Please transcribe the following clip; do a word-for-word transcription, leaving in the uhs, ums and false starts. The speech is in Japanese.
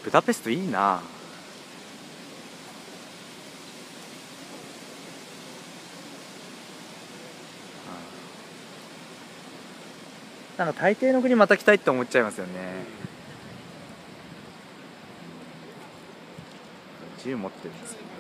ブダペストいいな。なんか大抵の国また来たいって思っちゃいますよね。銃持ってるんですよ。